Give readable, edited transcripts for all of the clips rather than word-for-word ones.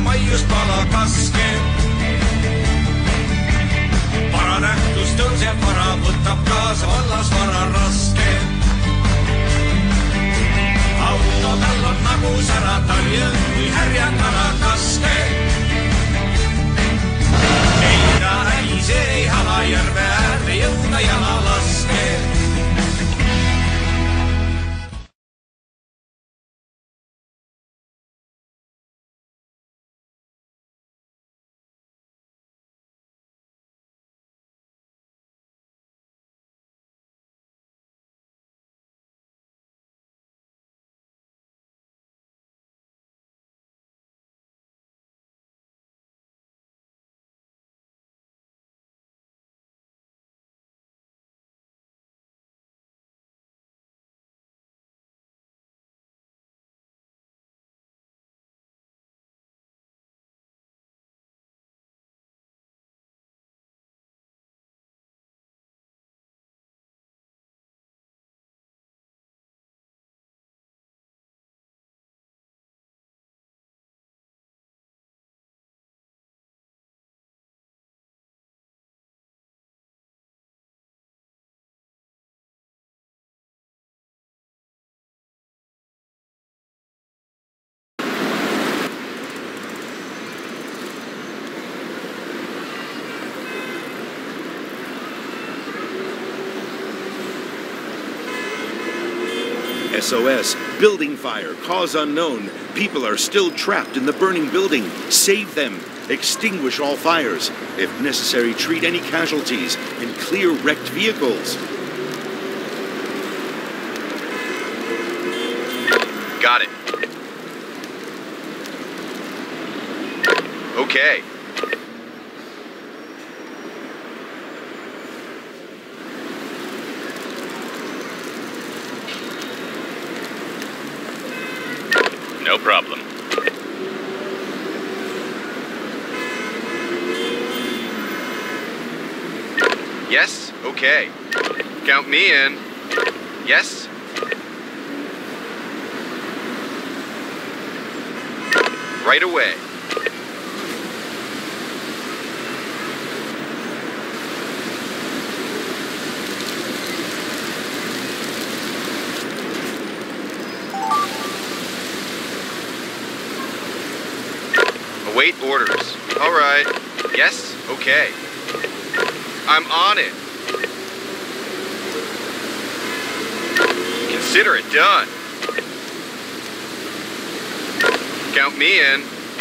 maiust pala kaske. Varanähtus tõuseb vara, võtab kaasa vallas vara raske. Auto tal on nagu sära, tal jõud kui härjakala kaske. Ei ta häise, ei hala järve äärde jõuda jala laske. SOS. Building fire. Cause unknown. People are still trapped in the burning building. Save them. Extinguish all fires. If necessary, treat any casualties and clear wrecked vehicles. Got it. Okay. No problem. Yes, okay. Count me in. Yes. Right away. Await orders. All right. Yes, okay. I'm on it. Consider it done. Count me in.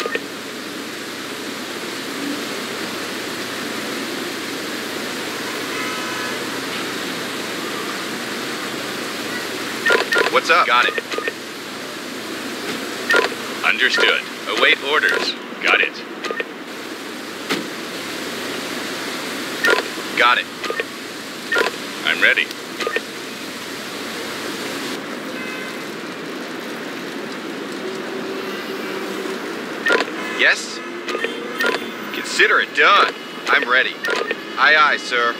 What's up? Got it. Understood. Await orders. Got it. Got it. I'm ready. Yes? Consider it done. I'm ready. Aye, aye, sir.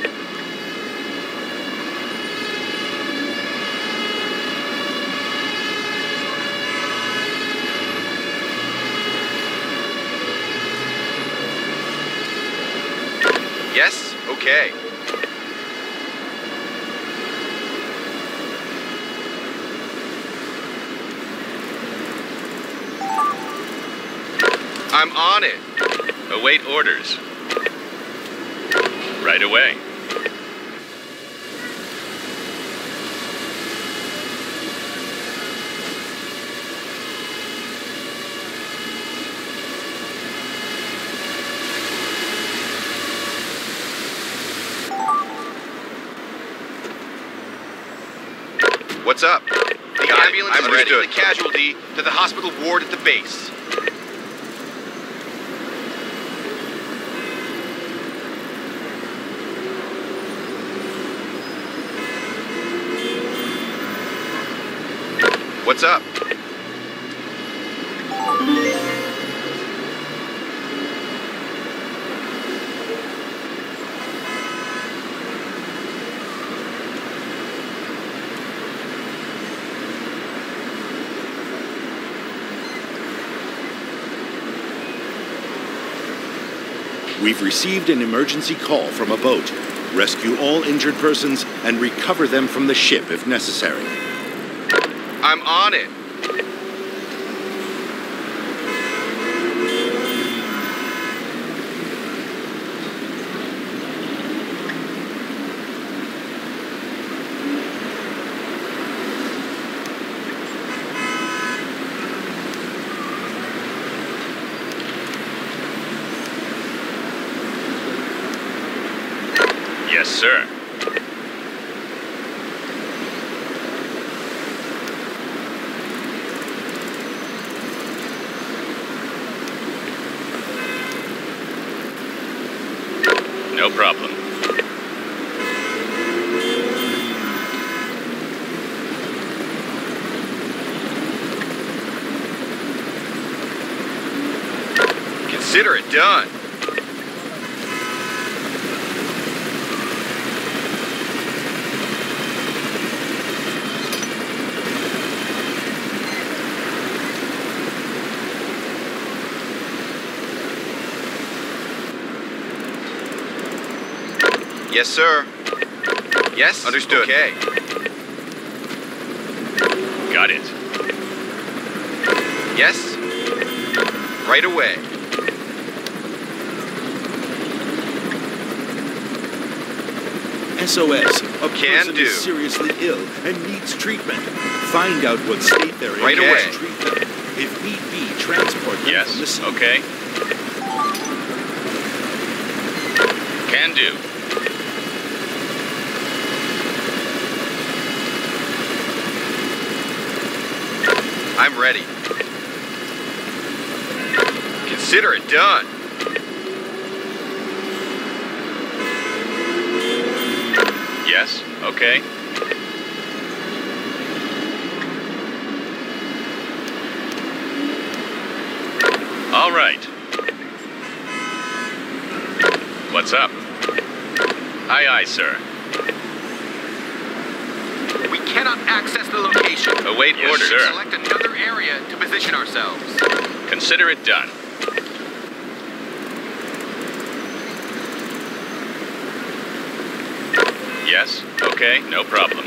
Yes? Okay. I'm on it. Await orders. Right away. What's up? The ambulance is taking the casualty to the hospital ward at the base. What's up? We've received an emergency call from a boat. Rescue all injured persons and recover them from the ship if necessary. I'm on it. Yes, sir. No problem. Consider it done. Yes, sir. Yes? Understood. Okay. Got it. Yes? Right away. SOS. A Can person do. is seriously ill and needs treatment. Find out what state they're in Right and away. treat them. If need be, transport them Yes, from the scene. okay. Can do. I'm ready. Consider it done. Yes, okay. All right. What's up? Aye, aye, sir. We cannot access the location. Await Yes, orders. sir. Select another area to position ourselves. Consider it done. Yes, okay, no problem.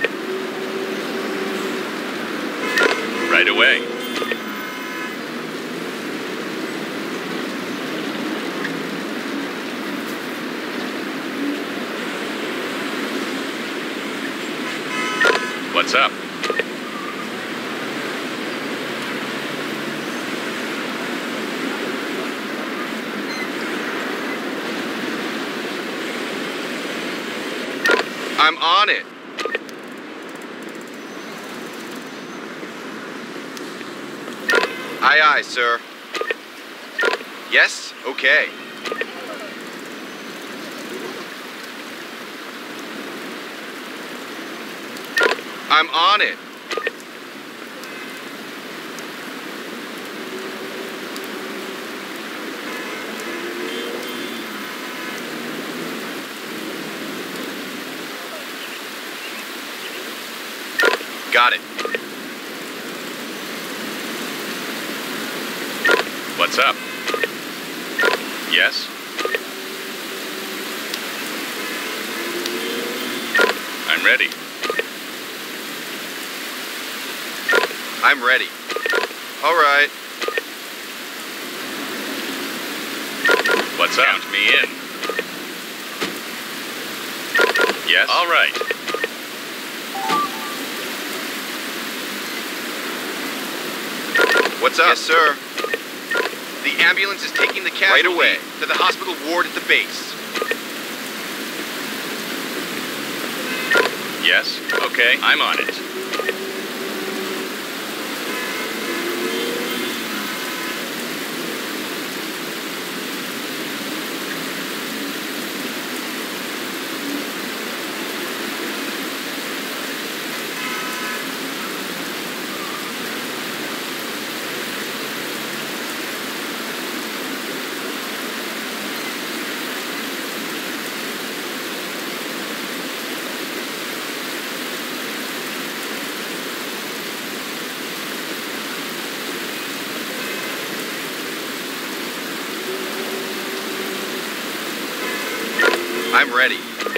Right away. What's up? I'm on it. Aye, aye, sir. Yes? Okay. I'm on it. Got it. What's up? Yes? I'm ready. I'm ready. All right. What's up? Count me in. Yes? All right. What's up? Yes, sir. The ambulance is taking the casualty Right away. to the hospital ward at the base. Yes? Okay, I'm on it. I'm ready.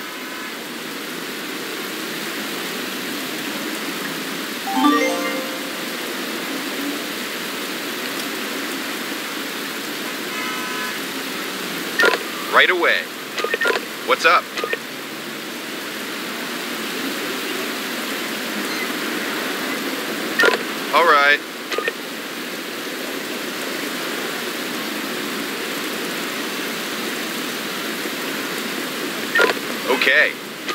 Right away. What's up? All right. Okay.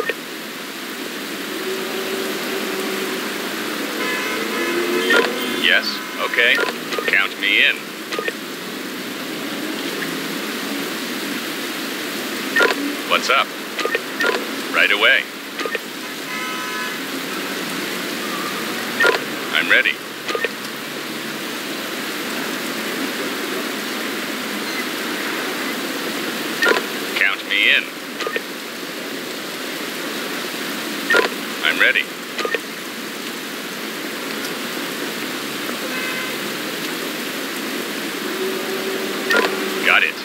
Yes, okay. Count me in. What's up? Right away. I'm ready. Count me in. I'm ready. Got it.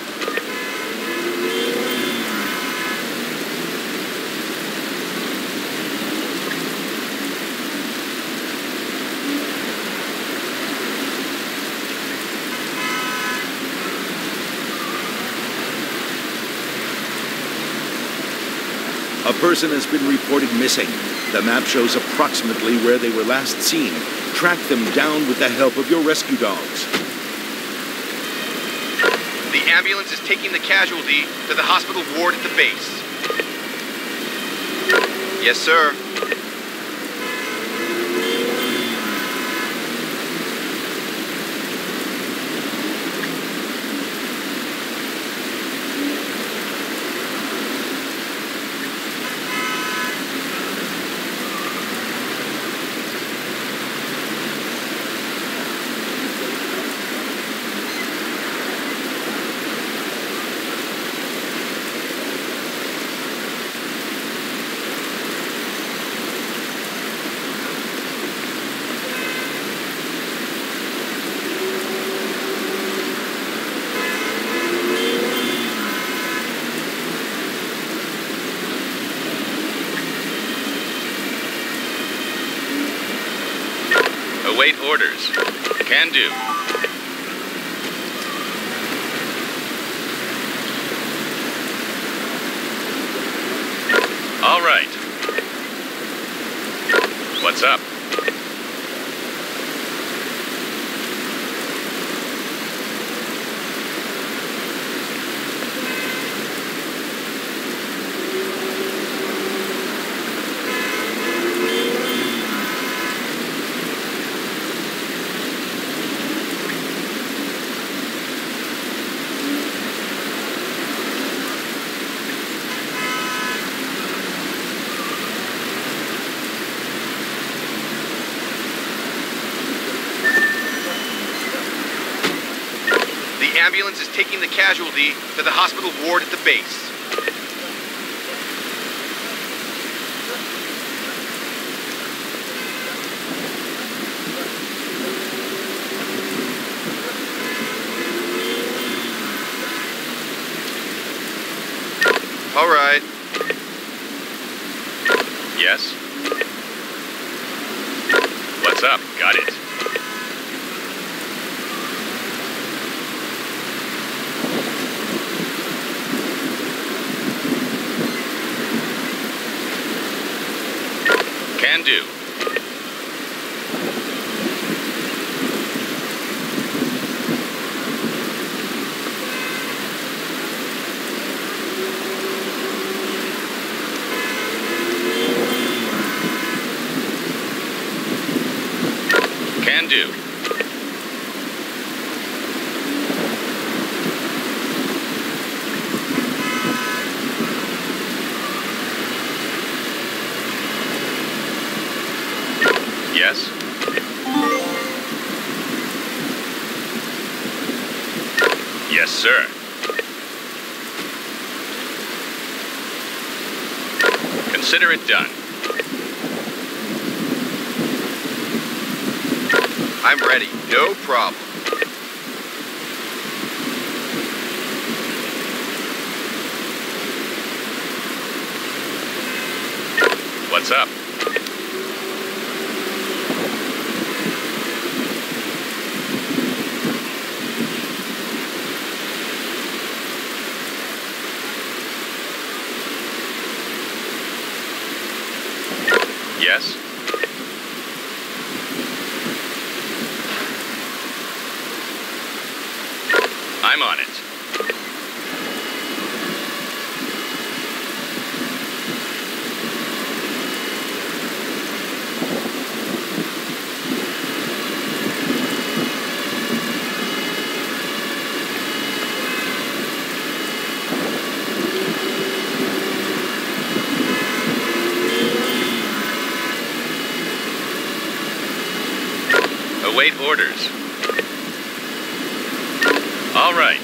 A person has been reported missing. The map shows approximately where they were last seen. Track them down with the help of your rescue dogs. The ambulance is taking the casualty to the hospital ward at the base. Yes, sir. Await orders. Can do. All right. What's up? The ambulance is taking the casualty to the hospital ward at the base. All right. Yes. What's up? Got it. Can do. Can do. Yes. Yes, sir. Consider it done. I'm ready. No problem. What's up? Yes? I'm on it. Await orders. All right.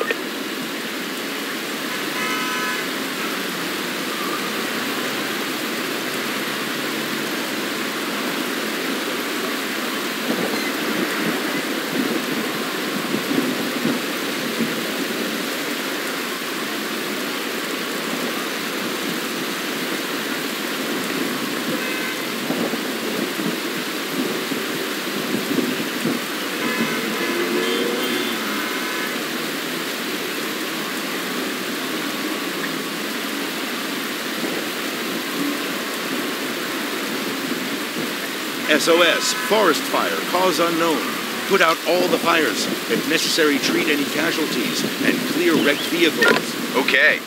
SOS, forest fire, cause unknown. Put out all the fires. If necessary, treat any casualties and clear wrecked vehicles. Okay.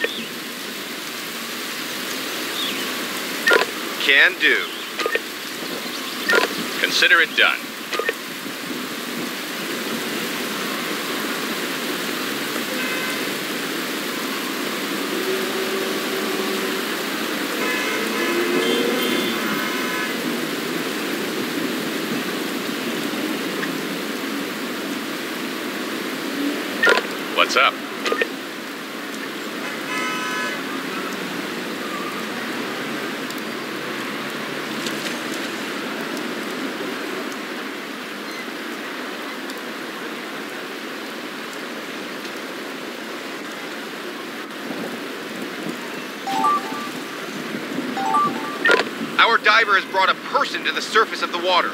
Can do. Consider it done. What's up? Our diver has brought a person to the surface of the water.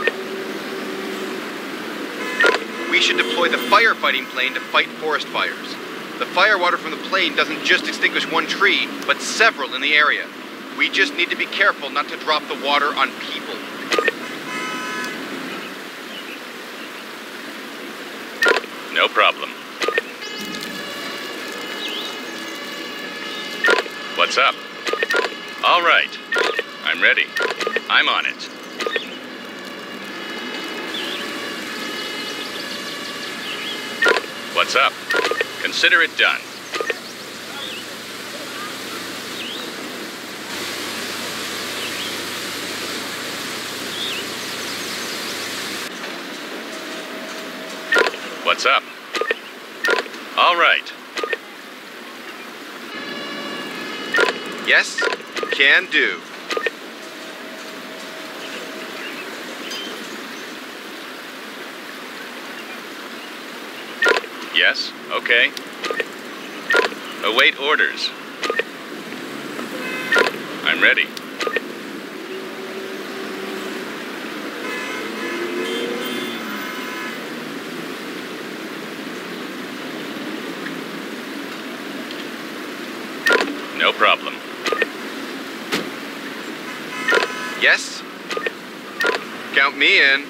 We should deploy the firefighting plane to fight forest fires. The firewater from the plane doesn't just extinguish one tree, but several in the area. We just need to be careful not to drop the water on people. No problem. What's up? All right. I'm ready. I'm on it. What's up? Consider it done. What's up? All right. Yes, can do. Yes, okay. Await orders. I'm ready. No problem. Yes? Count me in.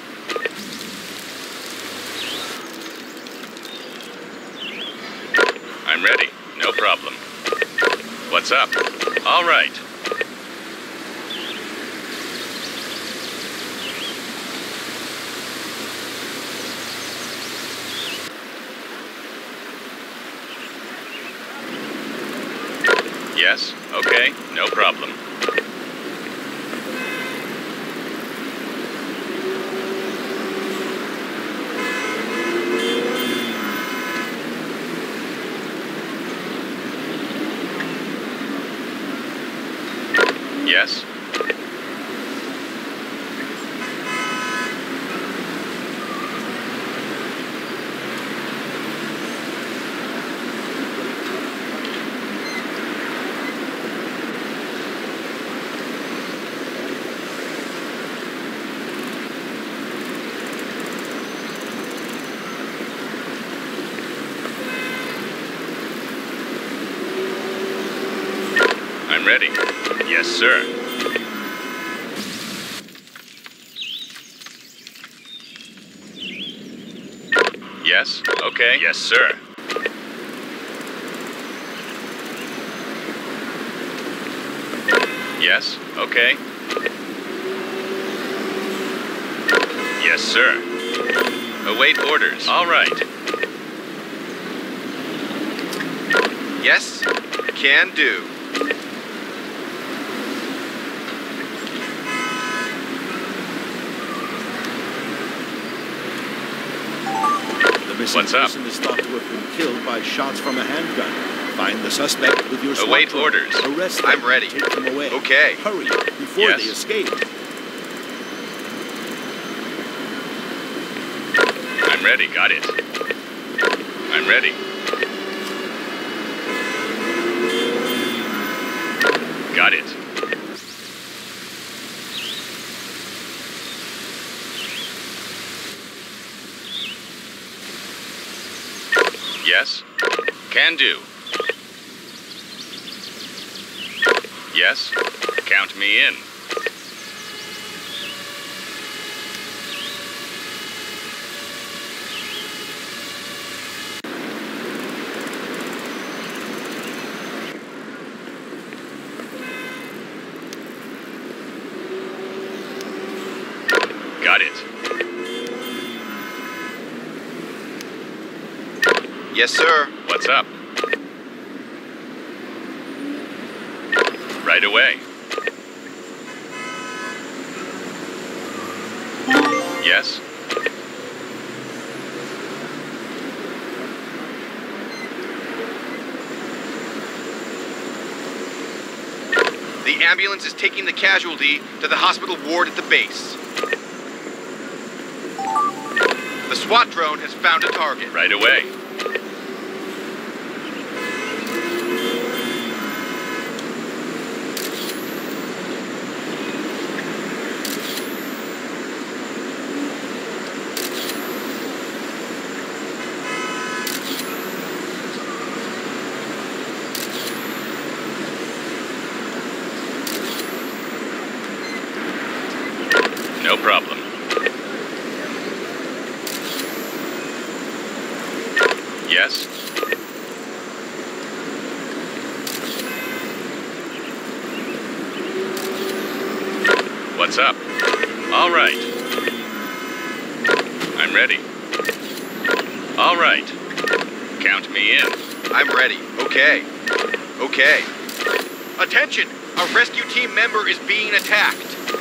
I'm ready. No problem. What's up? All right. Yes, okay, no problem. Yes? I'm ready. Yes, sir. Yes, okay. Yes, sir. Yes, okay. Yes, sir. Await orders. All right. Yes, can do. The missing What's up? person is thought to have been killed by shots from a handgun. Find the suspect with your SWAT Await drone. orders. Arrest them. I'm ready. Take them away. Okay. Hurry before Yes. they escape. I'm ready. Got it. I'm ready. Got it. Yes. Can do. Yes. Count me in. Got it. Yes, sir. What's up? Right away. Yes. The ambulance is taking the casualty to the hospital ward at the base. The SWAT drone has found a target. Right away. No problem. Yes. What's up? All right. I'm ready. All right. Count me in. I'm ready. Okay. Okay. Attention! A rescue team member is being attacked.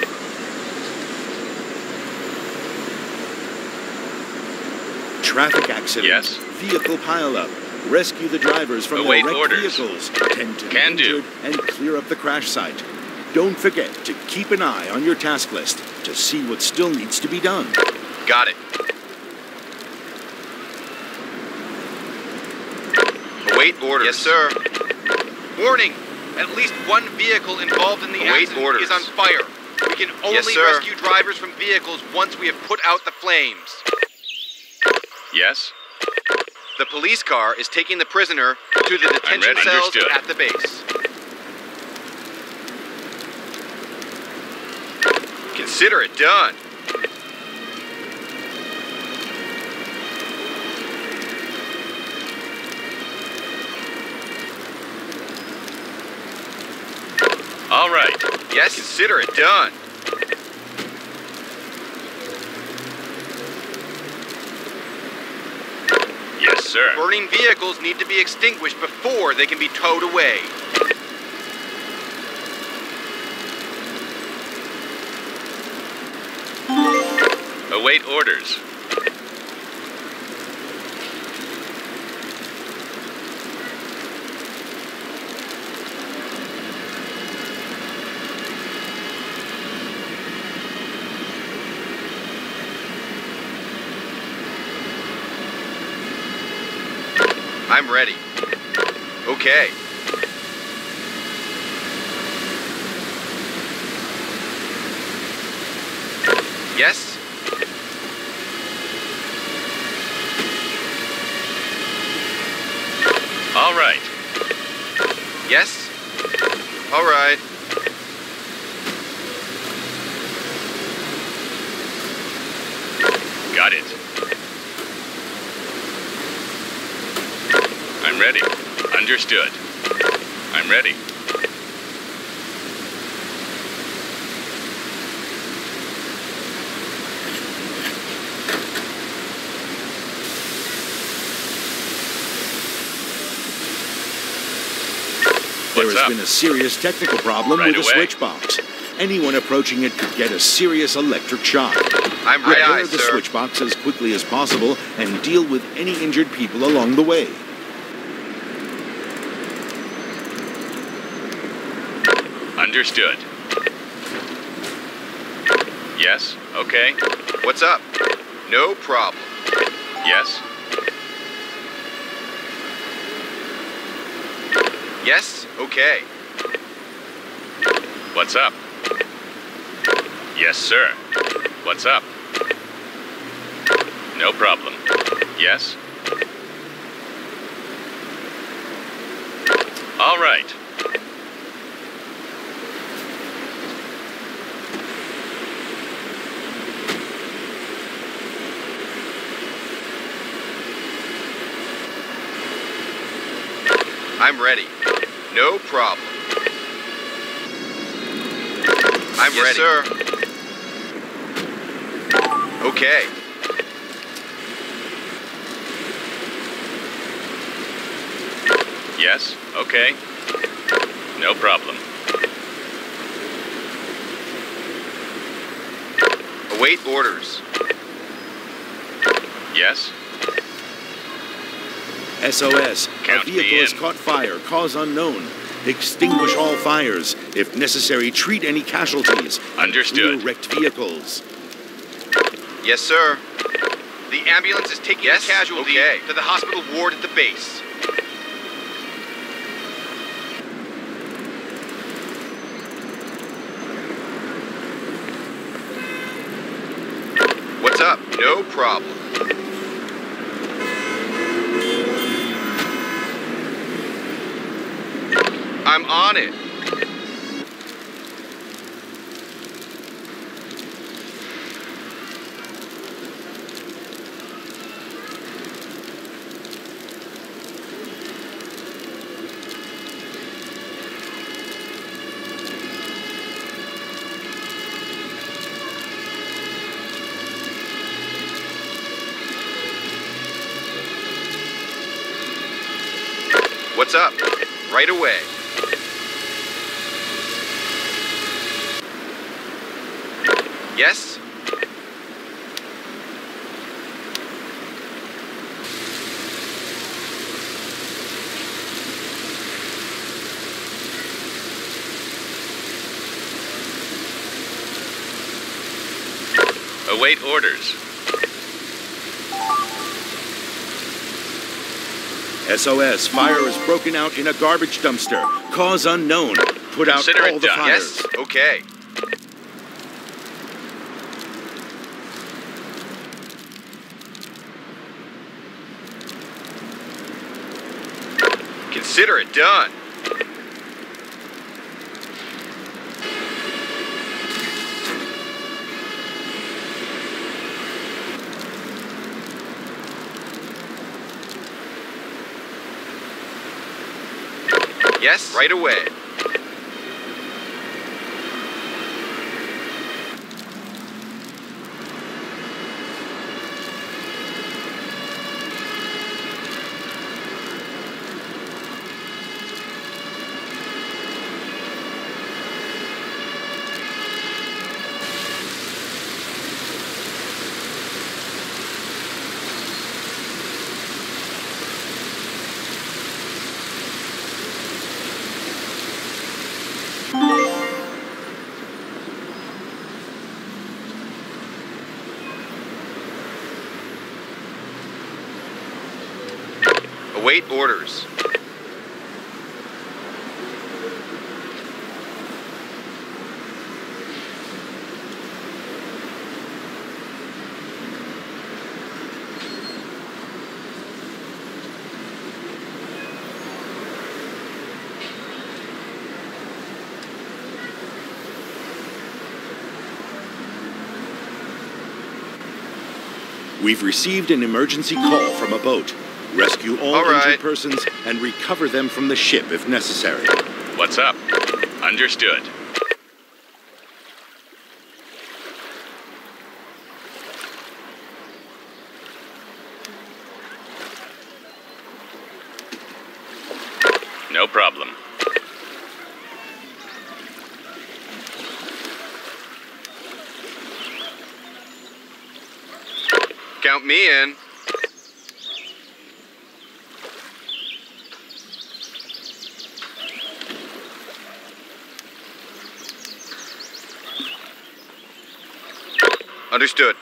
Traffic accident. Yes. Vehicle pileup. Rescue the drivers from Await their wrecked orders. vehicles. Tend to the Can do. injured and clear up the crash site. Don't forget to keep an eye on your task list to see what still needs to be done. Got it. Await orders. Yes, sir. Warning! At least one vehicle involved in the accident is on fire. We can only rescue drivers from vehicles once we have put out the flames. Yes. The police car is taking the prisoner to the detention ready. cells Understood. at the base. Consider it done. All right. Yes, consider it done. Yes, sir. Burning vehicles need to be extinguished before they can be towed away. Await orders. I'm ready. Okay. Yes? All right. Yes? All right. Got it. I'm ready. Understood. I'm ready. There What's has up? been a serious technical problem Right with the away. switch box. Anyone approaching it could get a serious electric shock. I'm Repair ready, the sir. switch box as quickly as possible and deal with any injured people along the way. Understood. Yes, okay. What's up? No problem. Yes, Yes, okay. what's up? Yes, sir. What's up? No problem. Yes? All right. I'm ready. No problem. I'm Yes, ready. sir. Okay. Yes, okay. No problem. Await orders. Yes? SOS. Count A me vehicle has in. caught fire. Cause unknown. Extinguish all fires. If necessary, treat any casualties. Understood. Clear wrecked vehicles. Yes, sir. The ambulance is taking Yes, a casualty okay. to the hospital ward at the base. What's up? No problem. I'm on it. What's up? Right away. Yes? Await orders. SOS. Fire is broken out in a garbage dumpster. Cause unknown. Put out Consider all it the done. fires. Yes? Okay. Consider it done. Yes, right away. Await orders. We've received an emergency call from a boat. Rescue all injured persons and recover them from the ship if necessary. What's up? Understood. No problem. Count me in. Understood.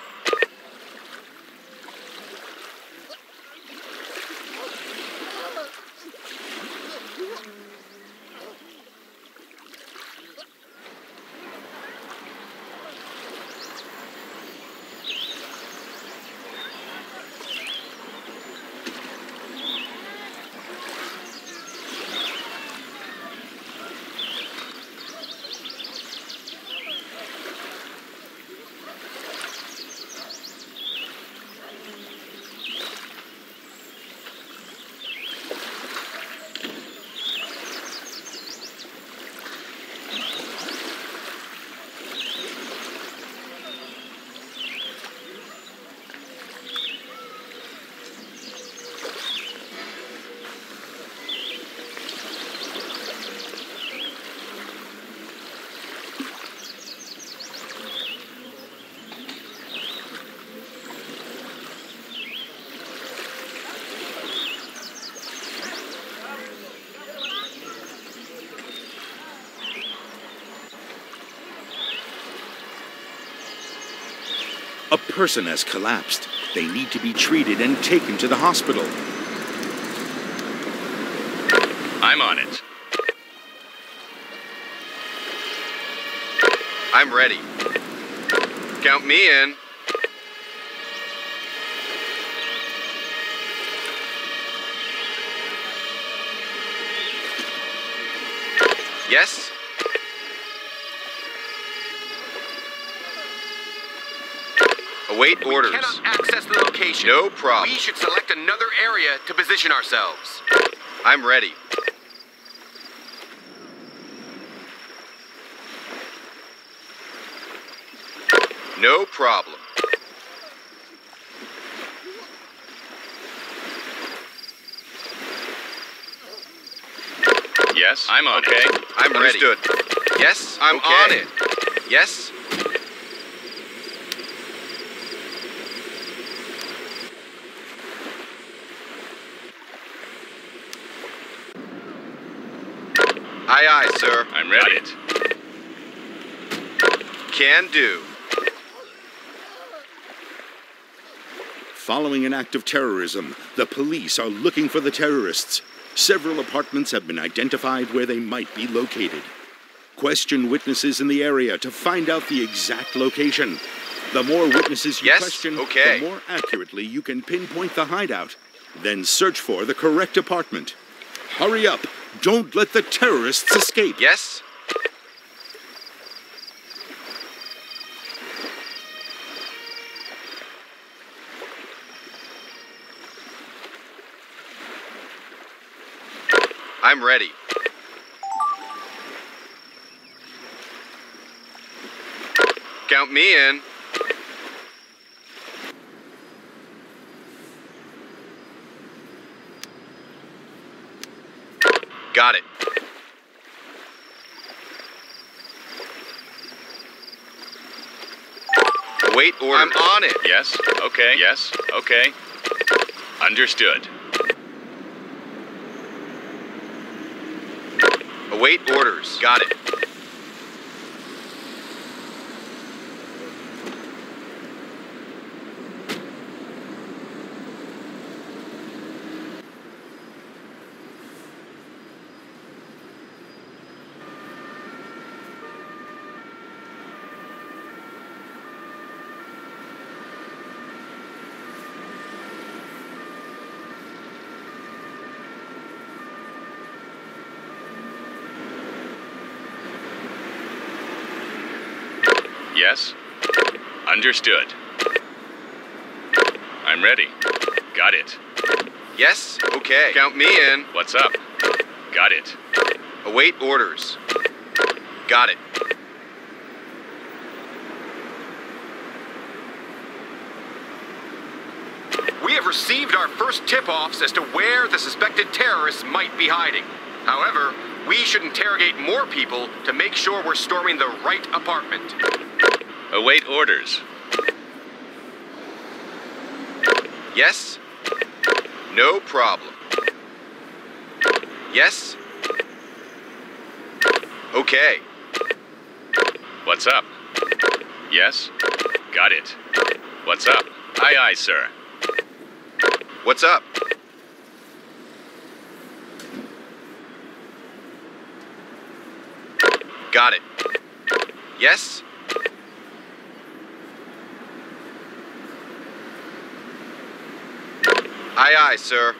A person has collapsed. They need to be treated and taken to the hospital. I'm on it. I'm ready. Count me in. Yes? Await orders. We cannot access the location. No problem. We should select another area to position ourselves. I'm ready. No problem. Yes, I'm on it. I'm Understood. ready. Yes, I'm on it. Yes? Aye, aye, sir. I'm ready. Can do. Following an act of terrorism, the police are looking for the terrorists. Several apartments have been identified where they might be located. Question witnesses in the area to find out the exact location. The more witnesses you question, the more accurately you can pinpoint the hideout. Then search for the correct apartment. Hurry up! Don't let the terrorists escape! Yes? I'm ready. Count me in. Got it. Await orders. I'm on it. Yes, okay. Yes, okay. Understood. Await orders. Got it. Yes. Understood. I'm ready. Got it. Yes? Okay. Count me in. What's up? Got it. Await orders. Got it. We have received our first tip-offs as to where the suspected terrorists might be hiding. However, we should interrogate more people to make sure we're storming the right apartment. Await orders. Yes? No problem. Yes? Okay. What's up? Yes? Got it. What's up? Aye, aye, sir. What's up? Got it. Yes? Aye, aye, sir.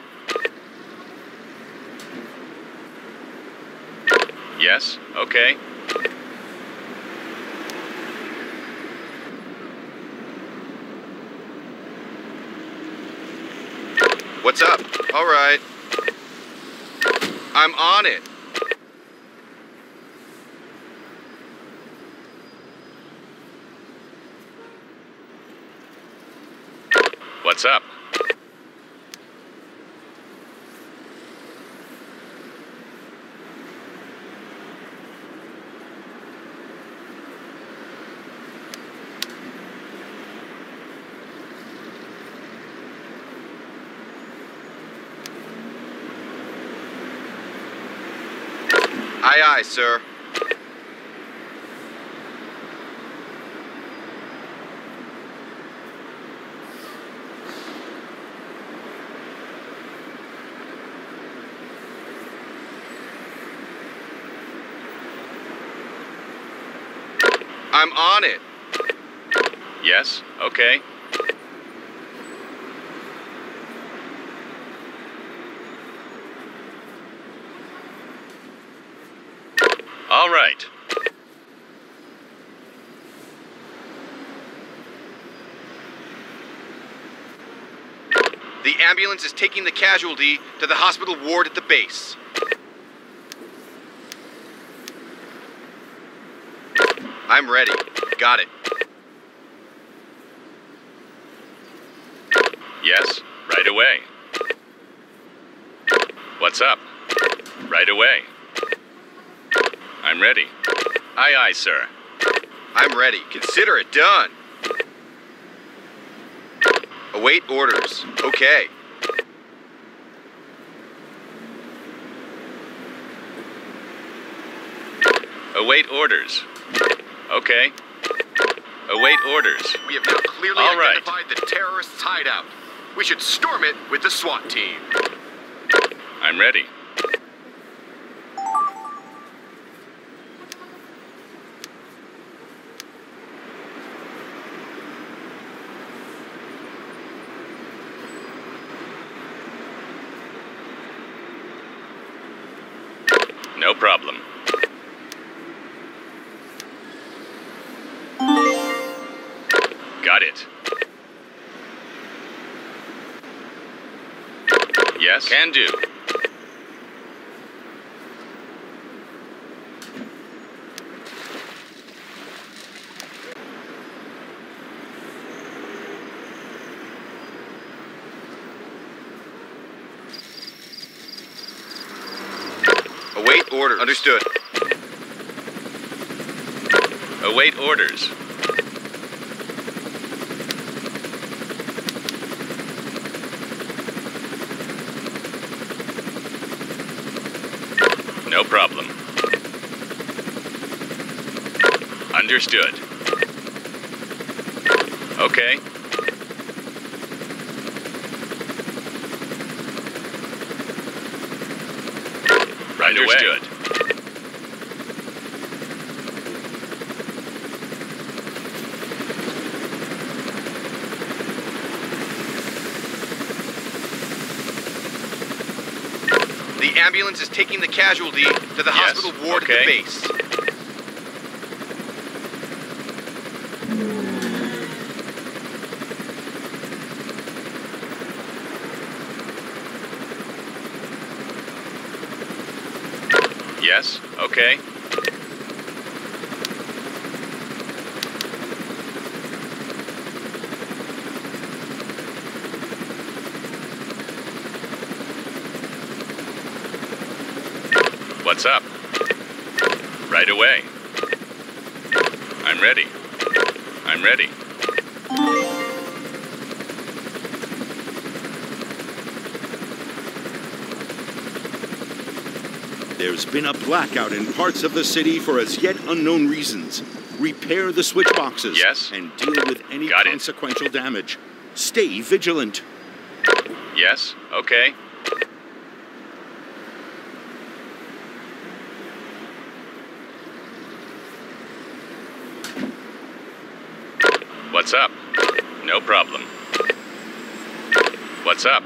Yes? Okay. What's up? All right. I'm on it. What's up? Aye, aye, sir. I'm on it. Yes? Okay. All right. The ambulance is taking the casualty to the hospital ward at the base. I'm ready. Got it. Yes? Right away. What's up? Right away. I'm ready. Aye, aye, sir. I'm ready. Consider it done. Await orders. Okay. Await orders. Okay. Await orders. We have now clearly All right. identified the terrorists' hideout. We should storm it with the SWAT team. I'm ready. No problem. Got it. Yes, can do. Await orders. Understood. Await orders. No problem. Understood. Okay. Right Understood. Away. The ambulance is taking the casualty to the hospital ward at the base. Yes, okay. What's up? Right away. I'm ready. I'm ready. There's been a blackout in parts of the city for as yet unknown reasons. Repair the switch boxes. Yes. And deal with any Got it. consequential damage. Stay vigilant. Yes, okay. What's up? No problem. What's up?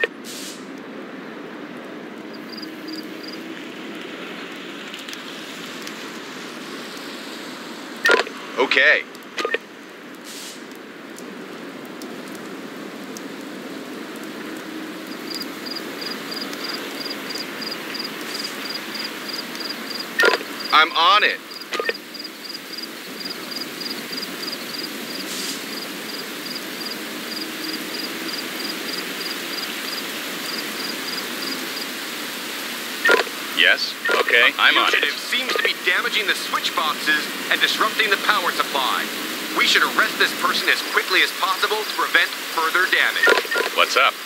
Okay. I'm on it. Yes, okay, I'm on Fugitive it. seems to be damaging the switch boxes and disrupting the power supply. We should arrest this person as quickly as possible to prevent further damage. What's up?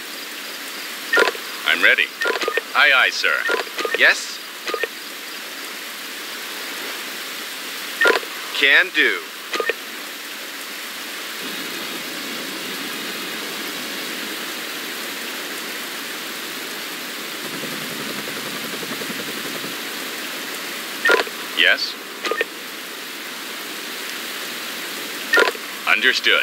I'm ready. Aye, aye, sir. Yes? Can do. Yes? Understood.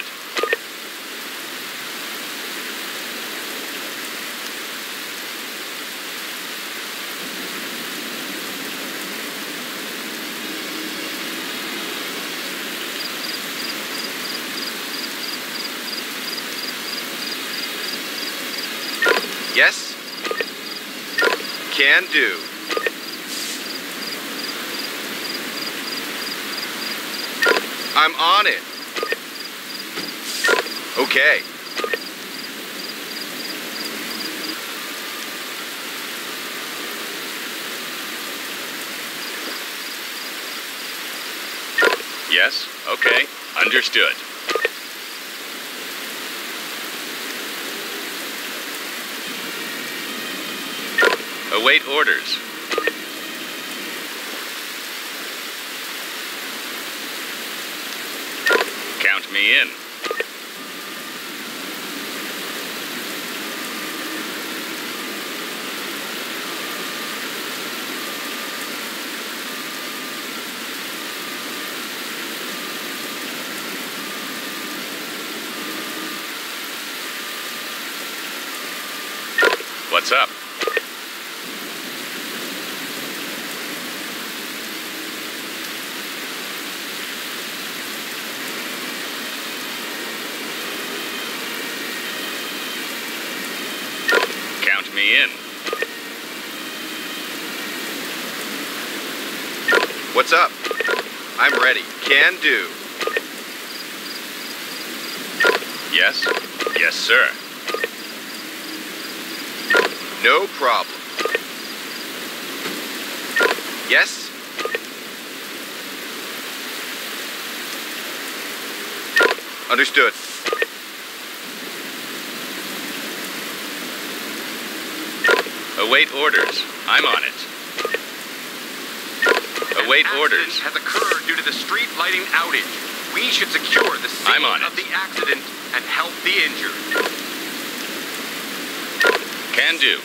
Yes? Can do. I'm on it. Okay. Yes, okay, understood. Await orders. Count me in. What's up? Count me in. What's up? I'm ready. Can do. Yes? Yes, sir. No problem. Yes? Understood. Await orders. I'm on it. Await An orders. accident has occurred due to the street lighting outage. We should secure the scene I'm on of it. the accident and help the injured. Can do.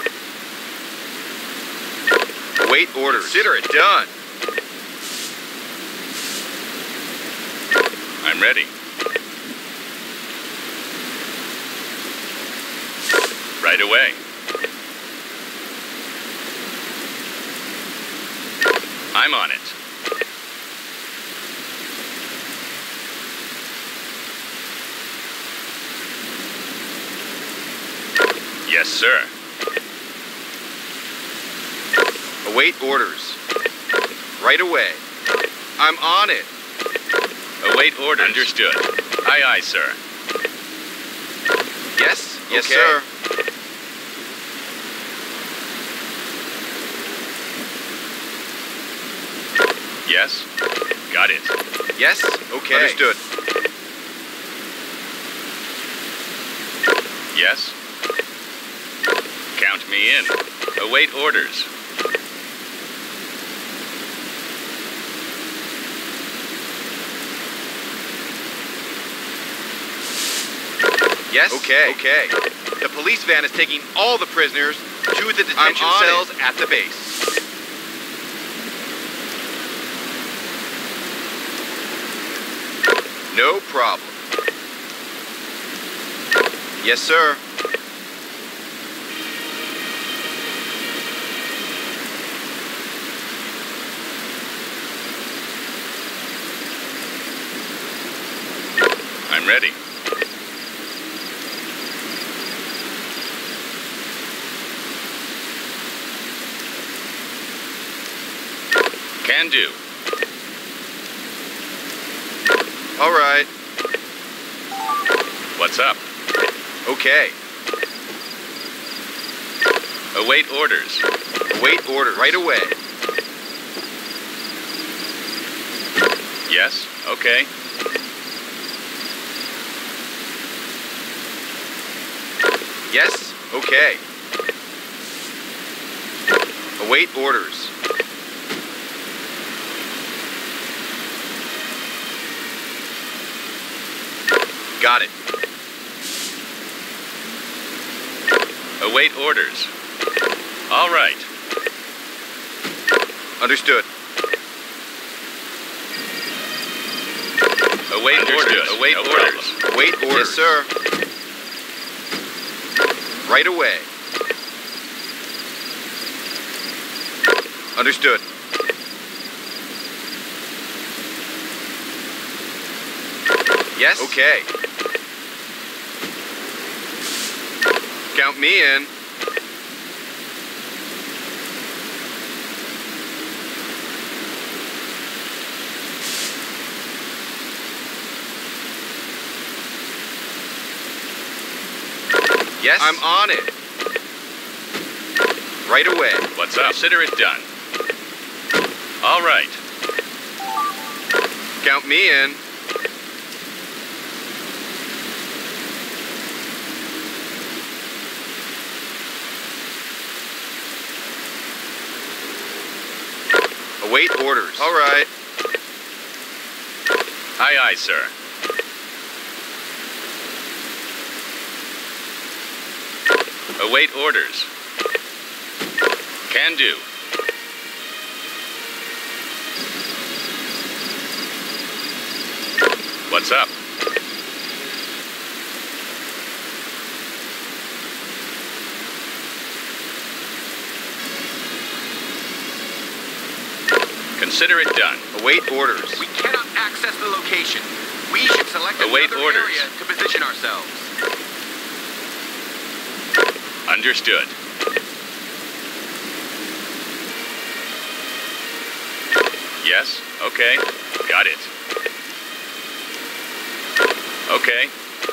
Await orders. Consider it done. I'm ready. Right away. I'm on it. Yes, sir. Await orders. Right away. I'm on it. Await orders. Understood. Aye, aye, sir. Yes? Yes, Okay. sir. Yes. Got it. Yes? Okay. Understood. Yes. Count me in. Await orders. Yes? Okay. Okay. The police van is taking all the prisoners to the detention cells at the base. No problem. Yes, sir. I'm ready. Can do. All right. What's up? Okay. Await orders. Await order right away. Yes. Okay. Yes? Okay. Await orders. Got it. Await orders. All right. Understood. Await orders. Await No orders. problem. Await orders. Yes, sir. Right away. Understood. Yes? Okay. Count me in. Yes? I'm on it. Right away. What's up? Consider it done. All right. Count me in. Await orders. All right. Aye, aye, sir. Await orders. Can do. What's up? Consider it done. Await orders. We cannot access the location. We should select Await another orders. area to position ourselves. Understood. Yes. Okay. Got it. Okay.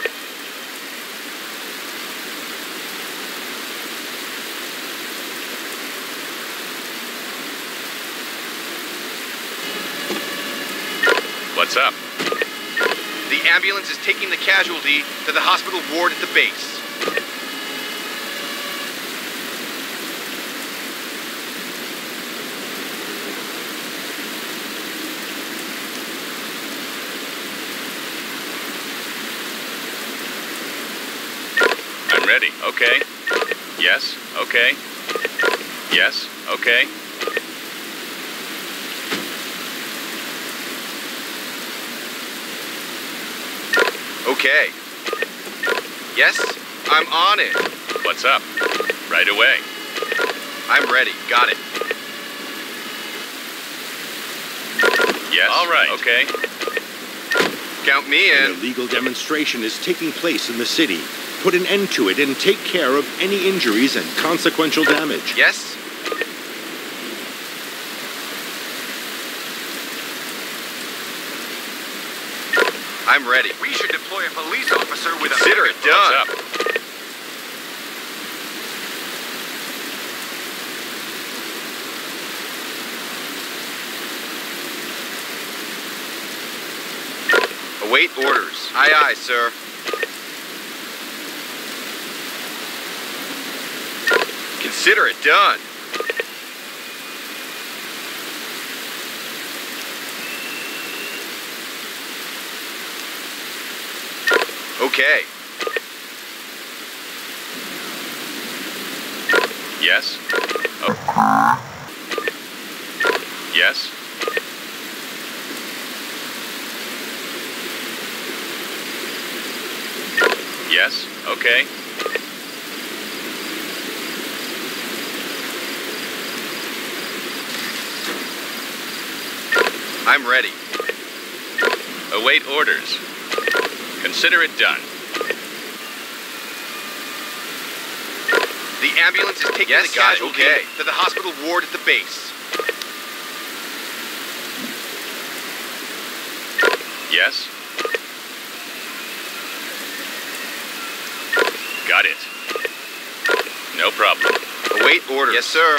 What's up? The ambulance is taking the casualty to the hospital ward at the base. I'm ready. Okay. Yes. Okay. Yes. Okay. Okay. Yes, I'm on it. What's up? Right away. I'm ready. Got it. Yes. All right. Okay. Count me An in. illegal demonstration is taking place in the city. Put an end to it and take care of any injuries and consequential damage. Yes? I'm ready. We should deploy a police officer with a... Consider it done. What's up? Await orders. Aye, aye, sir. Consider it done. Okay. Yes? Oh. Yes? Yes? Okay. I'm ready. Await orders. Consider it done. The ambulance is taking the casualty to the hospital ward at the base. Yes? Got it. No problem. Await orders. Yes, sir.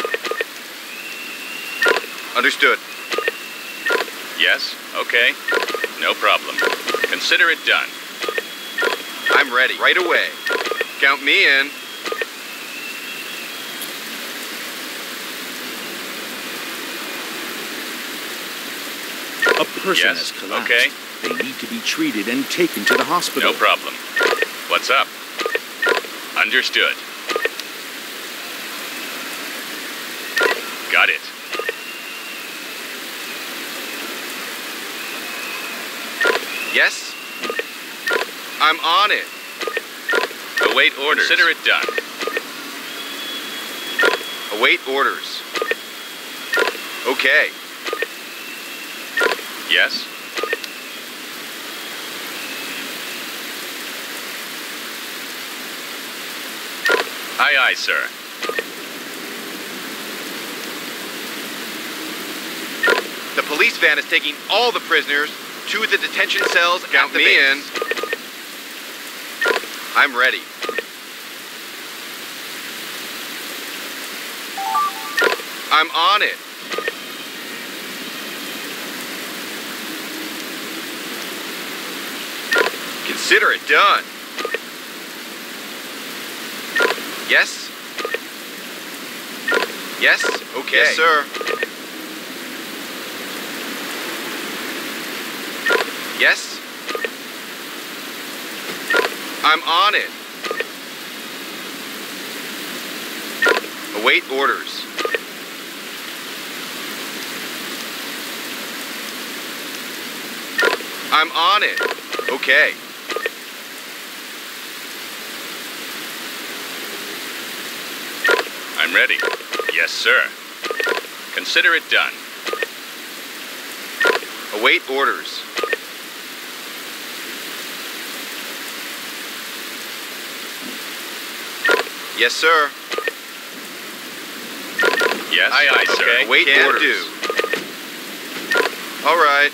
Understood. Yes? Okay. No problem. Consider it done. I'm ready. Right away. Count me in. A person Yes, has collapsed. okay. They need to be treated and taken to the hospital. No problem. What's up? Understood. Got it. Yes? I'm on it. Await orders. Consider it done. Await orders. Okay. Yes? Aye, aye, sir. The police van is taking all the prisoners to the detention cells at the base. In. I'm ready. I'm on it. Consider it done. Yes? Yes? Okay. Yes, sir. Yes? I'm on it. Await orders. I'm on it. Okay. I'm ready. Yes, sir. Consider it done. Await orders. Yes, sir. Yes. Aye, aye, sir. Okay. Await orders. Do. All right.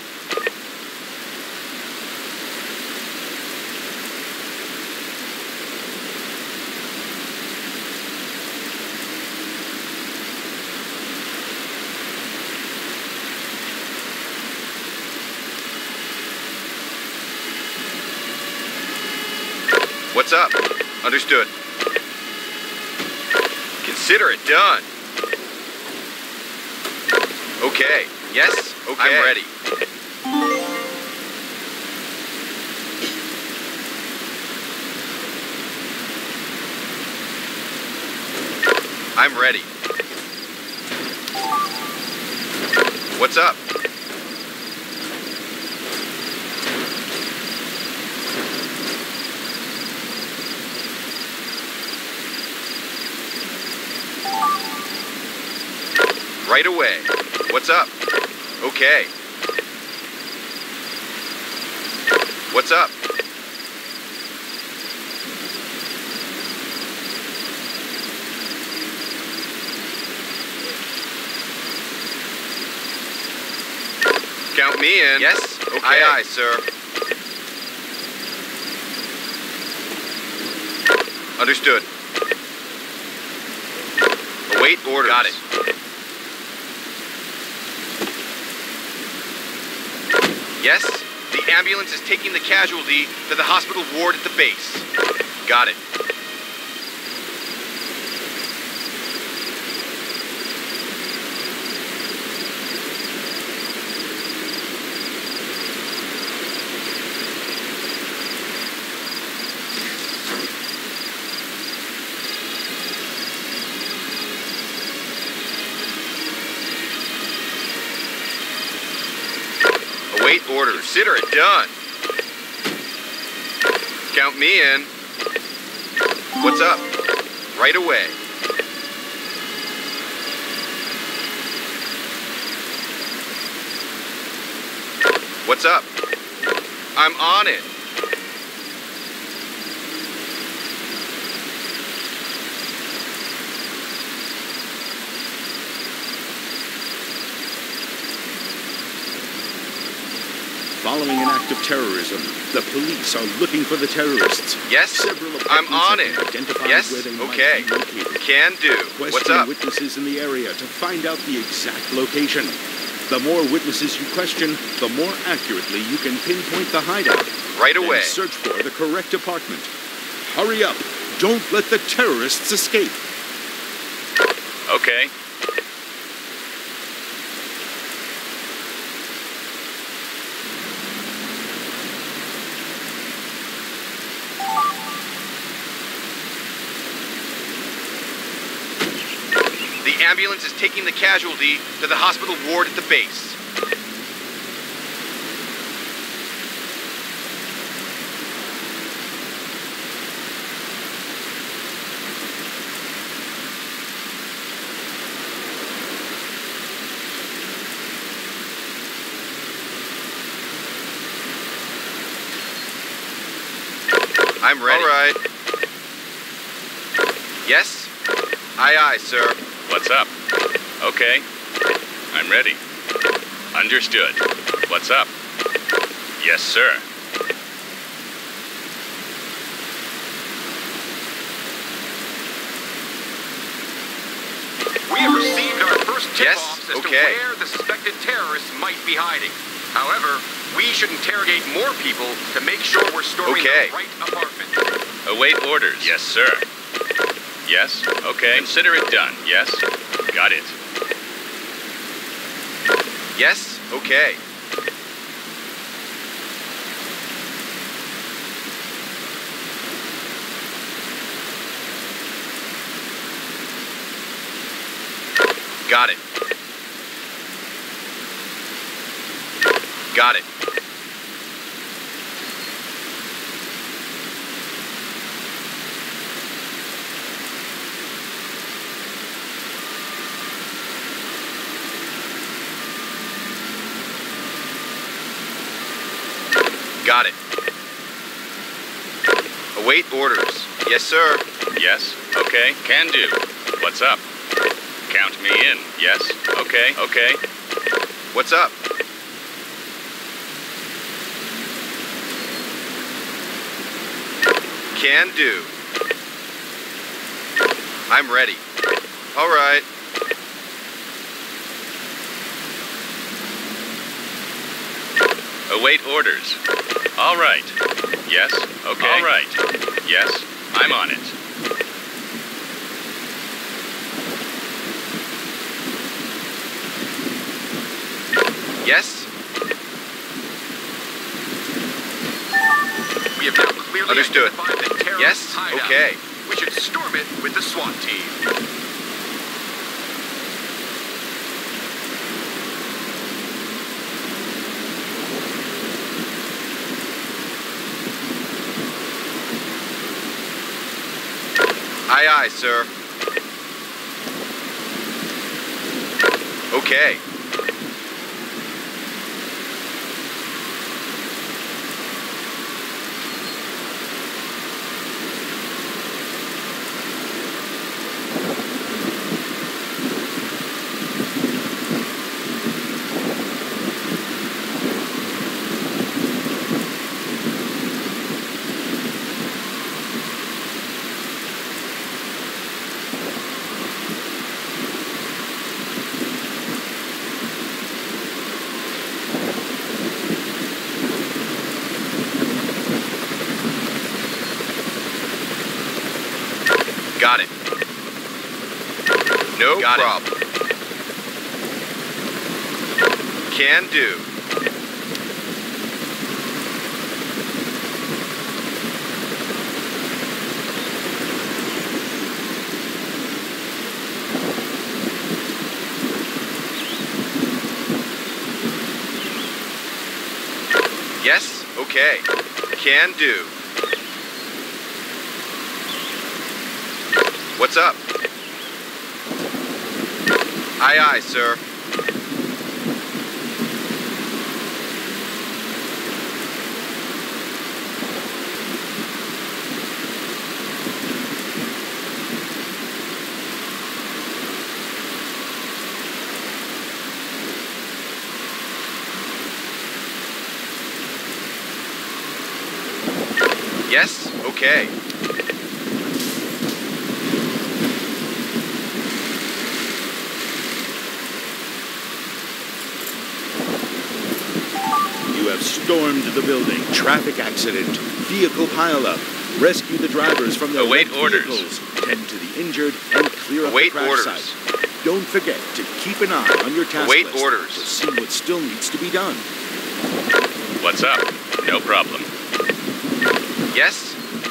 What's up? Understood. Consider it done. Okay. Yes? Okay. I'm ready. I'm ready. What's up? Right away. What's up? Okay. What's up? Count me in. Yes? Okay. Aye, aye, sir. Understood. Await orders. Got it. Yes, the ambulance is taking the casualty to the hospital ward at the base. Got it. Await orders. Consider it done. Count me in. What's up? Right away. What's up? I'm on it. Following an act of terrorism, the police are looking for the terrorists. Yes, Several I'm on have it. been identified Yes, where they okay. might be located. Can do. What's Question up? witnesses in the area to find out the exact location. The more witnesses you question, the more accurately you can pinpoint the hideout. Right Then away. search for the correct apartment. Hurry up. Don't let the terrorists escape. Okay. The ambulance is taking the casualty to the hospital ward at the base. I'm ready. All right. Yes? Aye, aye, sir. What's up? Okay. I'm ready. Understood. What's up? Yes, sir. We have received our first Yes, tip-offs as to okay. where the suspected terrorists might be hiding. However, we should interrogate more people to make sure we're storming Okay. the right apartment. Await orders. Yes, sir. Yes? Okay. Consider it done. Yes? Got it. Yes? Okay. Got it. Got it. Got it. Await orders. Yes, sir. Yes? Okay. Can do. What's up? Count me in. Yes? Okay. Okay. What's up? Can do. I'm ready. All right. Await orders. All right. Yes? Okay. All right. Yes? I'm on it. Yes? We have now clearly Understood. identified the terrorist Yes? hideout. Okay. We should storm it with the SWAT team. Aye, aye, sir. Okay. Got it. No problem. Can do. Yes, okay. Can do. What's up? Aye, aye, sir. Yes, okay. You have stormed the building. Traffic accident. Vehicle pileup. Rescue the drivers from their Await wrecked orders. vehicles. Tend to the injured and clear up Await the crash orders. site. Don't forget to keep an eye on your task Await list orders. to see what still needs to be done. What's up? No problem. Yes?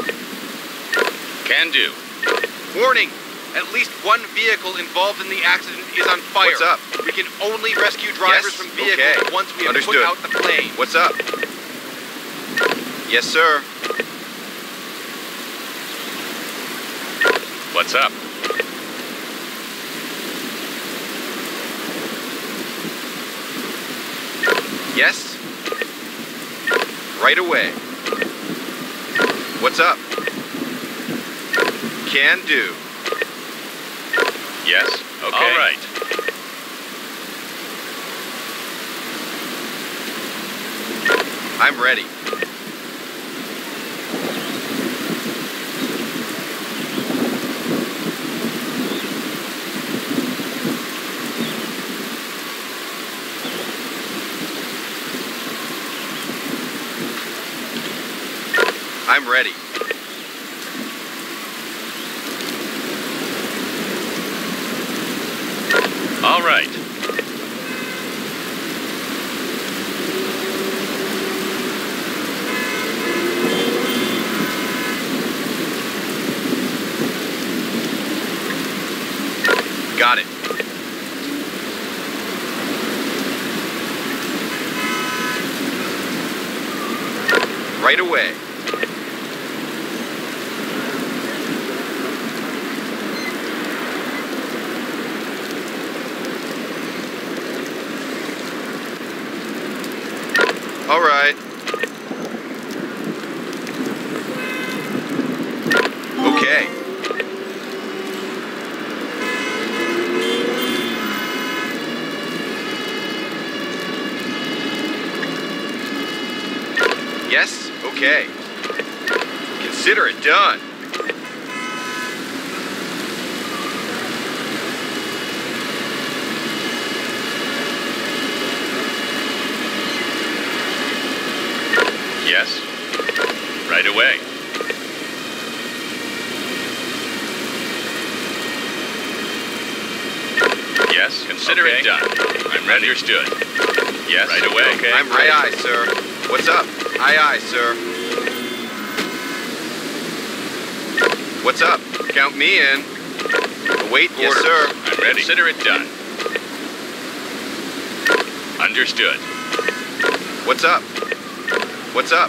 Can do. Warning! At least one vehicle involved in the accident is on fire. What's up? We can only rescue drivers from vehicles once we have put out the plane. What's up? Yes, sir. What's up? Yes? Right away. What's up? Can do. Yes, okay. All right. I'm ready. I'm ready. All right. Got it. Right away. All right. Okay. Yes, okay. Consider it done. Yes. Right away. Yes, consider it done. I'm ready. Understood. Yes. Right away. Okay. I'm ready. Aye, aye, sir. What's up? Aye, aye, sir. What's up? Count me in. Await orders. Yes, sir. I'm ready. Consider it done. Understood. What's up? What's up?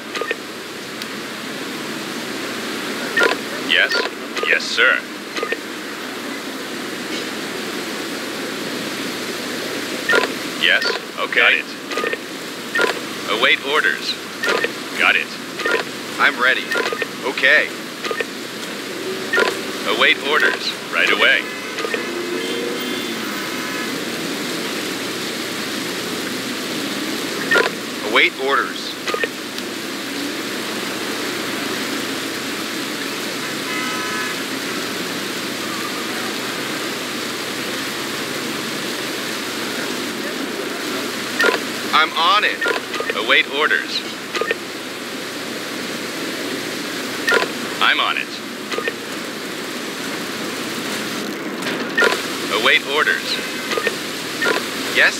Yes. Yes, sir. Yes. Okay. Got it. Await orders. Got it. I'm ready. Okay. Await orders. Right away. Await orders. I'm on it. Await orders. I'm on it. Await orders. Yes?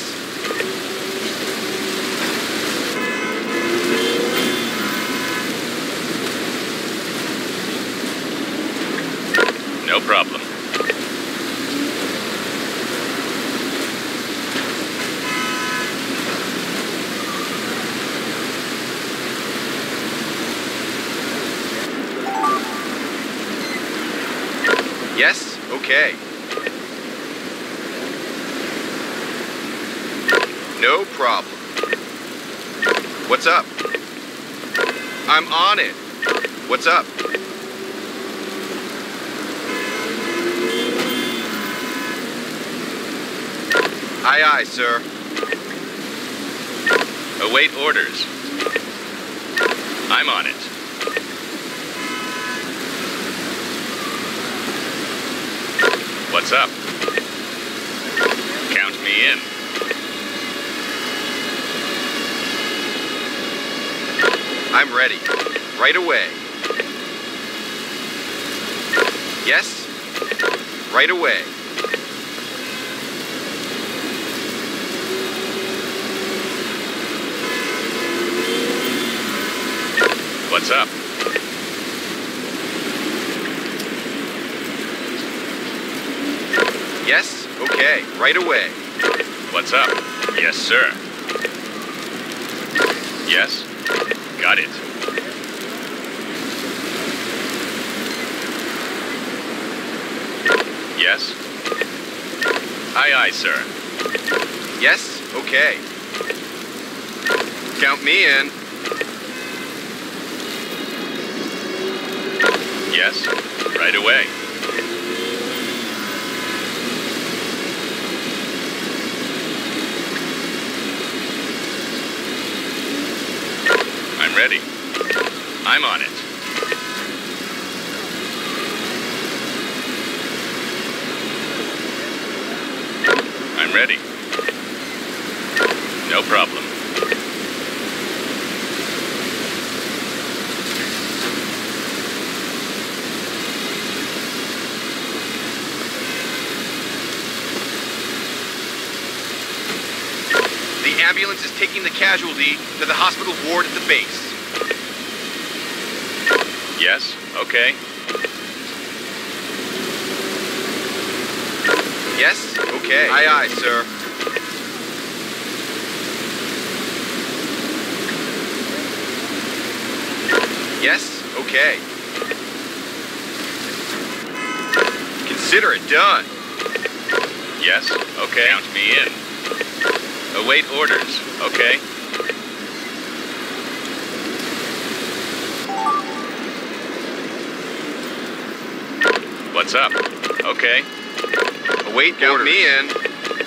No problem. Yes? Okay. No problem. What's up? I'm on it. What's up? Aye, aye, sir. Await orders. I'm on it. What's up? Count me in. I'm ready. Right away. Yes? Right away. What's up? Yes? Okay. Right away. What's up? Yes, sir. Yes? Got it. Yes? Aye, aye, sir. Yes? Okay. Count me in. Yes? Right away. I'm ready. I'm on it. I'm ready. No problem. The ambulance is taking the casualty to the hospital ward at the base. Yes? Okay. Yes? Okay. Aye, aye, sir. Yes? Okay. Consider it done. Yes? Okay. Count me in. Await orders. Okay. What's up? Okay. Await count orders. Me in.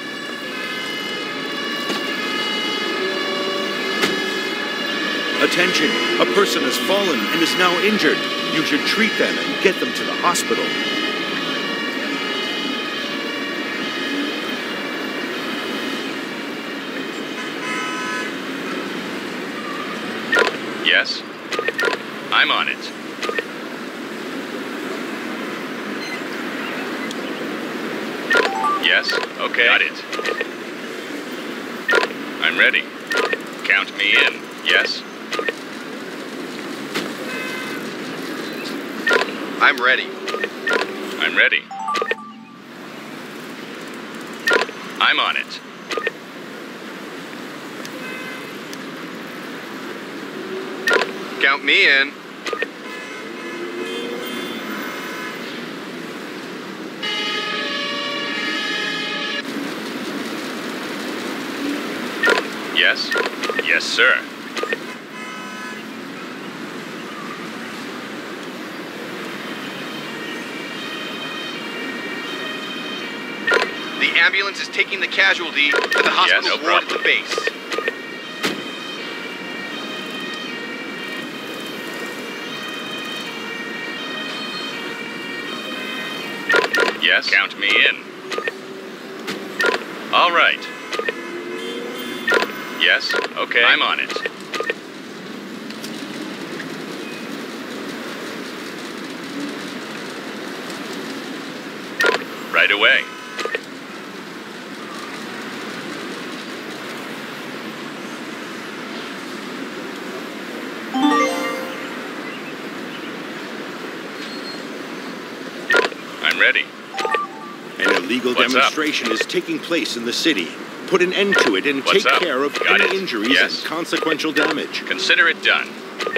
Attention! A person has fallen and is now injured. You should treat them and get them to the hospital. Yes? I'm on it. Yes? Okay. Got it. I'm ready. Count me in. Yes? I'm ready. I'm ready. I'm on it. Count me in. Yes? Yes, sir. The ambulance is taking the casualty to the hospital ward at the base. Yes? Count me in. All right. Yes? Okay. I'm on it. Right away. I'm ready. An illegal What's up? demonstration is taking place in the city. Put an end to it and What's take up? care of Got any it. injuries Yes. and consequential damage. Consider it done.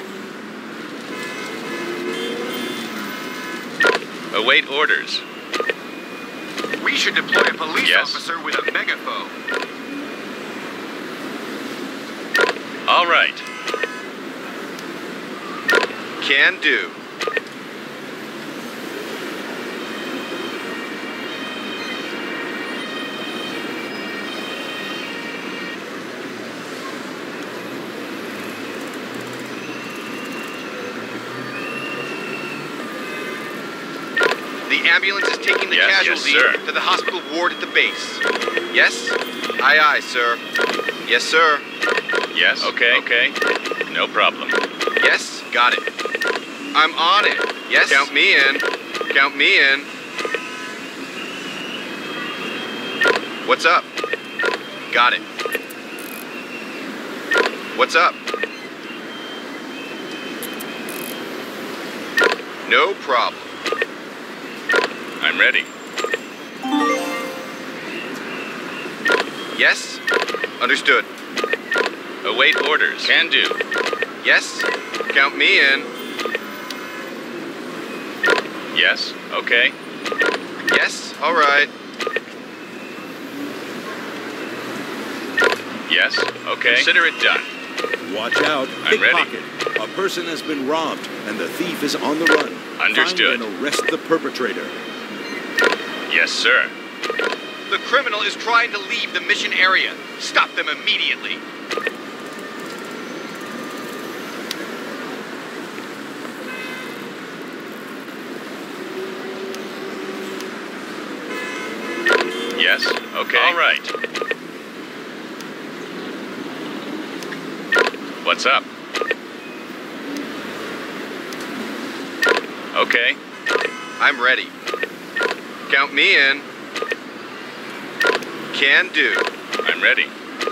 Await orders. We should deploy a police Yes. officer with a megaphone. All right. Can do. The ambulance is taking the Yes, casualty yes, sir. to the hospital ward at the base. Yes? Aye, aye, sir. Yes, sir. Yes. Okay. No problem. Yes, got it. I'm on it. Yes. Count me in. Count me in. What's up? Got it. What's up? No problem. I'm ready. Yes? Understood. Await orders. Can do. Yes? Count me in. Yes. Okay. Yes? All right. Yes. Okay. Consider it done. Watch out. I'm ready. Pickpocket. A person has been robbed and the thief is on the run. Understood. Find and arrest the perpetrator. Yes, sir. The criminal is trying to leave the mission area. Stop them immediately. Yes. Okay. All right. What's up? Okay. I'm ready. Count me in. Can do. I'm ready.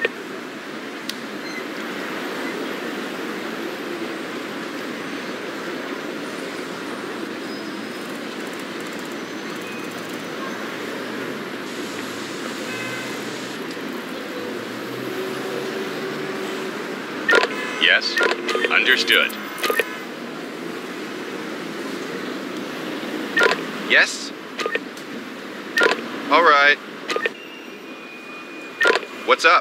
Yes. Understood. Yes? All right. What's up?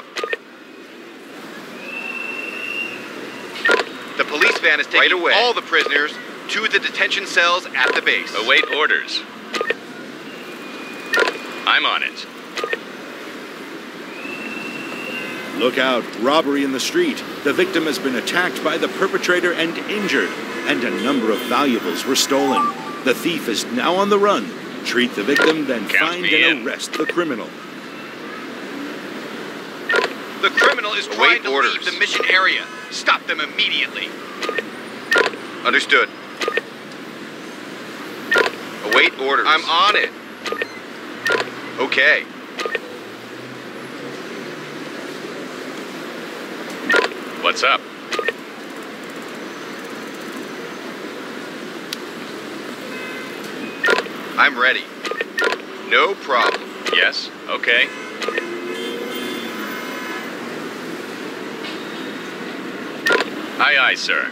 The police van is taking all the prisoners to the detention cells at the base. Await orders. I'm on it. Look out. Robbery in the street. The victim has been attacked by the perpetrator and injured, and a number of valuables were stolen. The thief is now on the run. Treat the victim, then Count find me and in. arrest the criminal. The criminal is trying to orders. leave the mission area. Stop them immediately. Understood. Await orders. I'm on it. Okay. What's up? I'm ready. No problem. Yes. Okay. Aye, aye, sir.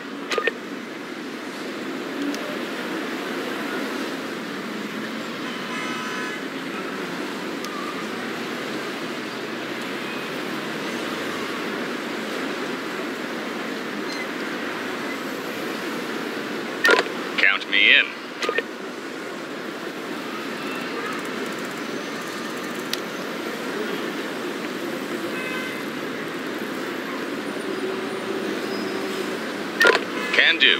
Count me in. Can do.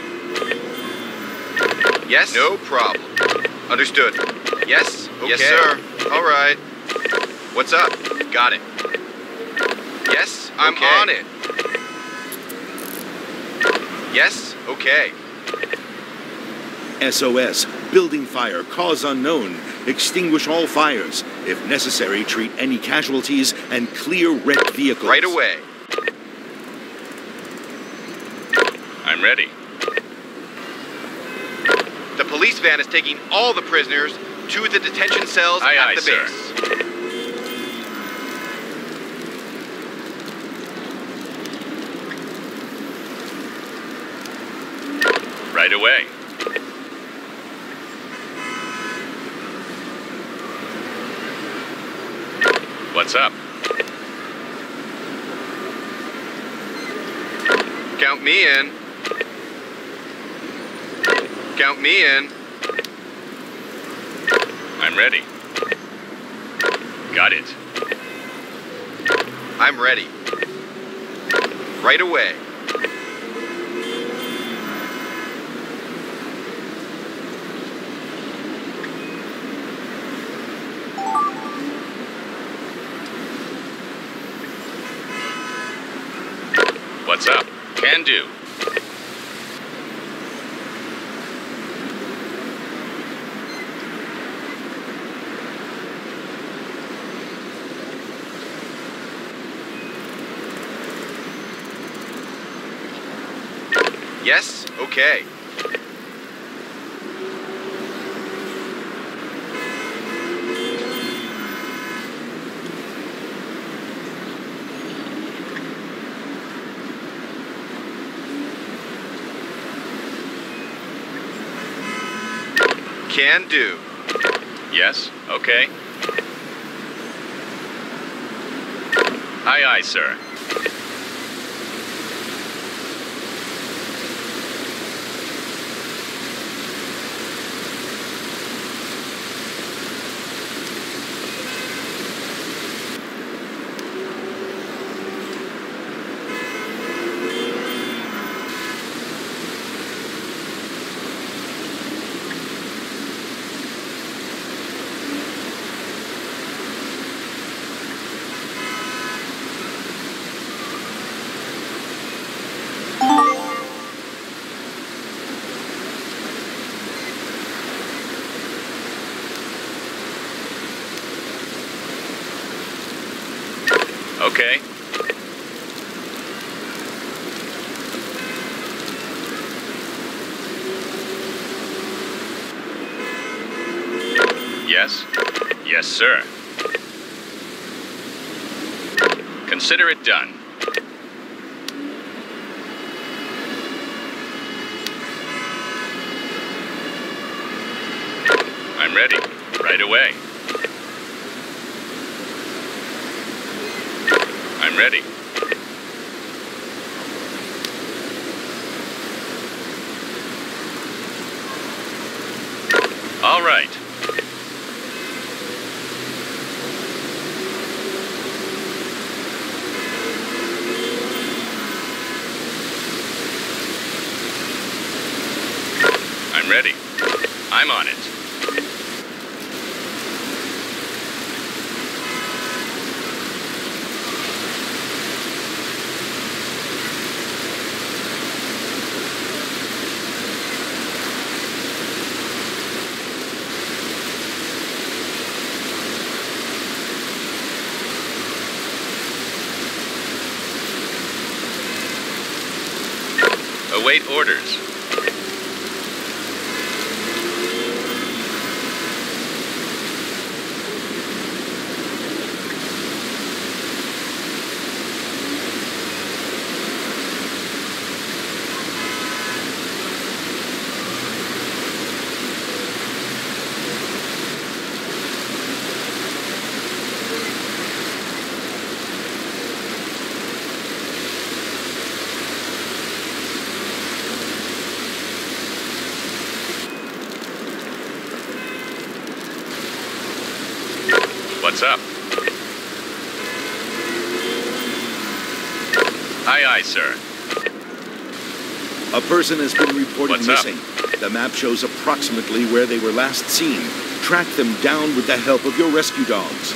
Yes? No problem. Understood. Yes? Okay. Yes, sir. All right. What's up? Got it. Yes? I'm on it. Yes? Okay. SOS. Building fire. Cause unknown. Extinguish all fires. If necessary, treat any casualties and clear wrecked vehicles. Right away. I'm ready. The police van is taking all the prisoners to the detention cells Aye, at aye, the sir. base. Right away. What's up? Count me in. Count me in. I'm ready. Got it. I'm ready. Right away. What's up? Can do. Yes? Okay. Can do. Yes, okay. Aye, aye, sir. Okay. Yes. Yes, sir. Consider it done. I'm ready. Right away. I'm ready. All right. I'm ready. I'm on it. Await orders. What's up? Aye, aye, sir. A person has been reported What's up? missing. The map shows approximately where they were last seen. Track them down with the help of your rescue dogs.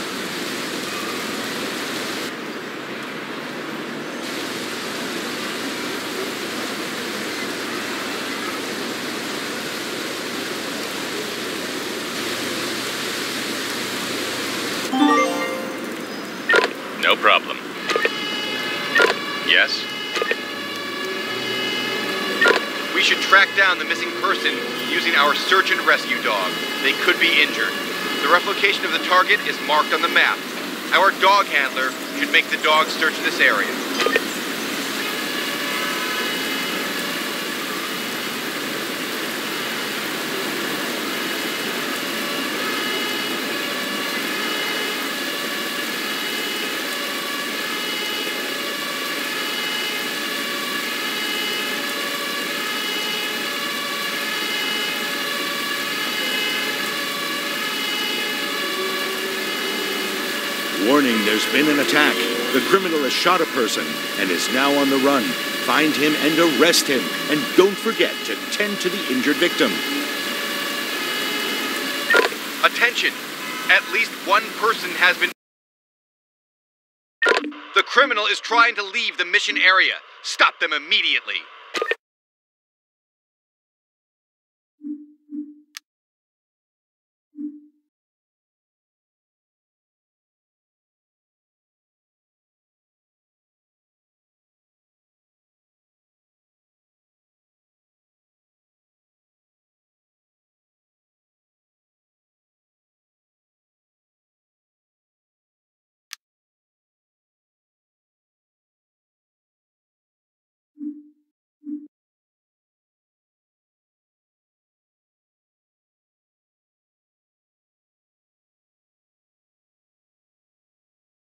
No problem. We should track down the missing person using our search and rescue dog. They could be injured. The rough location of the target is marked on the map. Our dog handler should make the dog search this area. Warning, there's been an attack. The criminal has shot a person and is now on the run. Find him and arrest him. And don't forget to tend to the injured victim. Attention! At least one person has been... The criminal is trying to leave the mission area. Stop them immediately.